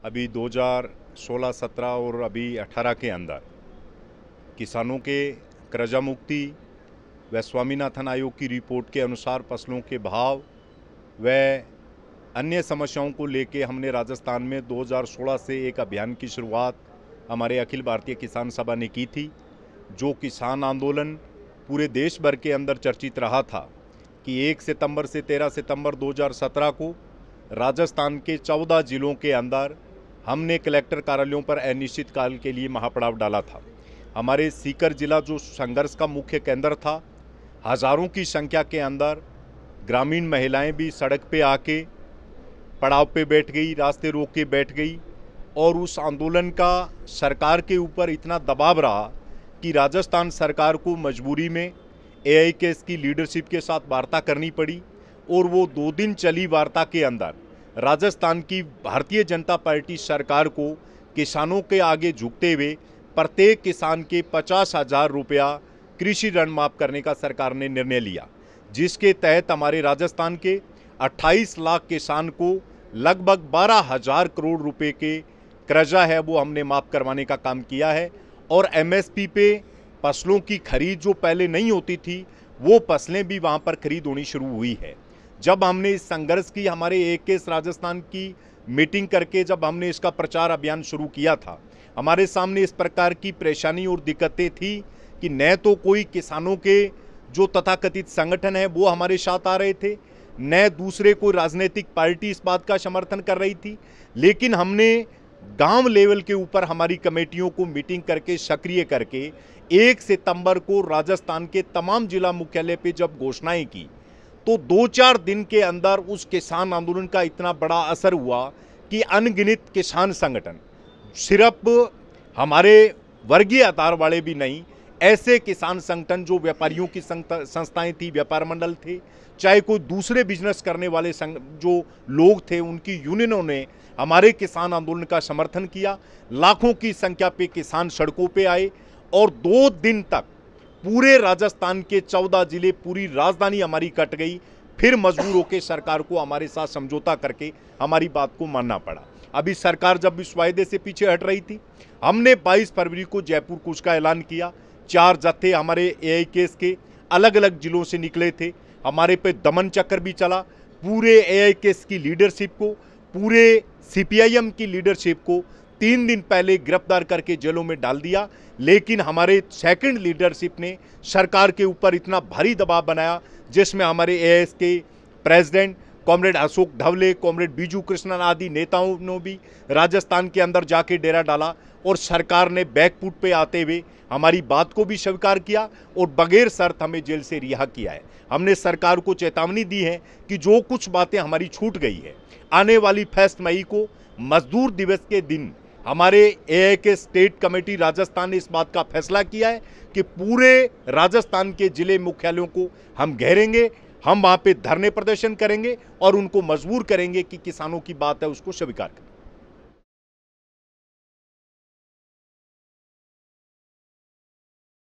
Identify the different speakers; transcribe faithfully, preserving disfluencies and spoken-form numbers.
Speaker 1: अभी दो हज़ार सोलह सत्रह और अभी अठारह के अंदर किसानों के कर्जा मुक्ति व स्वामीनाथन आयोग की रिपोर्ट के अनुसार फसलों के भाव व अन्य समस्याओं को लेकर हमने राजस्थान में दो हज़ार सोलह से एक अभियान की शुरुआत हमारे अखिल भारतीय किसान सभा ने की थी। जो किसान आंदोलन पूरे देश भर के अंदर चर्चित रहा था कि एक सितंबर से तेरह सितंबर दो हज़ार सत्रह को राजस्थान के चौदह जिलों के अंदर हमने कलेक्टर कार्यालयों पर अनिश्चित काल के लिए महापड़ाव डाला था। हमारे सीकर जिला जो संघर्ष का मुख्य केंद्र था, हजारों की संख्या के अंदर ग्रामीण महिलाएं भी सड़क पे आके पड़ाव पे बैठ गई, रास्ते रोक के बैठ गई और उस आंदोलन का सरकार के ऊपर इतना दबाव रहा कि राजस्थान सरकार को मजबूरी में ए आई के एस की लीडरशिप के साथ वार्ता करनी पड़ी और वो दो दिन चली वार्ता के अंदर राजस्थान की भारतीय जनता पार्टी सरकार को किसानों के आगे झुकते हुए प्रत्येक किसान के पचास हजार रुपया कृषि ऋण माफ करने का सरकार ने निर्णय लिया, जिसके तहत हमारे राजस्थान के अट्ठाईस लाख किसान को लगभग बारह हजार करोड़ रुपए के कर्जा है वो हमने माफ करवाने का काम किया है। और एम एस पी पे फसलों की खरीद जो पहले नहीं होती थी वो फसलें भी वहाँ पर खरीद होनी शुरू हुई है। जब हमने इस संघर्ष की हमारे ए आई के एस राजस्थान की मीटिंग करके जब हमने इसका प्रचार अभियान शुरू किया था, हमारे सामने इस प्रकार की परेशानी और दिक्कतें थी कि न तो कोई किसानों के जो तथाकथित संगठन है वो हमारे साथ आ रहे थे, न दूसरे कोई राजनीतिक पार्टी इस बात का समर्थन कर रही थी। लेकिन हमने गांव लेवल के ऊपर हमारी कमेटियों को मीटिंग करके सक्रिय करके एक सितंबर को राजस्थान के तमाम जिला मुख्यालय पे जब घोषणाएं की तो दो चार दिन के अंदर उस किसान आंदोलन का इतना बड़ा असर हुआ कि अनगिनत किसान संगठन, सिर्फ हमारे वर्गीय आधार वाले भी नहीं, ऐसे किसान संगठन जो व्यापारियों की संस्थाएं थी, व्यापार मंडल थे, चाहे कोई दूसरे बिजनेस करने वाले जो लोग थे, उनकी यूनियनों ने हमारे किसान आंदोलन का समर्थन किया। लाखों की संख्या पे किसान सड़कों पे आए और दो दिन तक पूरे राजस्थान के चौदह जिले, पूरी राजधानी हमारी कट गई। फिर मजबूर होकर सरकार को हमारे साथ समझौता करके हमारी बात को मानना पड़ा। अभी सरकार जब इस वायदे से पीछे हट रही थी, हमने बाईस फरवरी को जयपुर कूच का ऐलान किया। चार जत्थे हमारे ए आई के एस के अलग अलग जिलों से निकले थे। हमारे पे दमन चक्कर भी चला। पूरे ए आई के एस की लीडरशिप को, पूरे सी पी आई एम की लीडरशिप को तीन दिन पहले गिरफ्तार करके जेलों में डाल दिया। लेकिन हमारे सेकंड लीडरशिप ने सरकार के ऊपर इतना भारी दबाव बनाया, जिसमें हमारे ए आई एस के president comrade Ashok Dhawale, comrade Biju Krishnan आदि नेताओं ने भी राजस्थान के अंदर जाके डेरा डाला और सरकार ने बैकफुट पे आते हुए हमारी बात को भी स्वीकार किया और बगैर शर्त हमें जेल से रिहा किया है। हमने सरकार को चेतावनी दी है कि जो कुछ बातें हमारी छूट गई है, आने वाली फर्स्ट मई को मजदूर दिवस के दिन हमारे ए आई के स्टेट कमेटी राजस्थान ने इस बात का फैसला किया है कि पूरे राजस्थान के जिले मुख्यालयों को हम घेरेंगे, हम वहाँ पे धरने प्रदर्शन करेंगे और उनको मजबूर करेंगे कि किसानों की बात है उसको स्वीकार करें।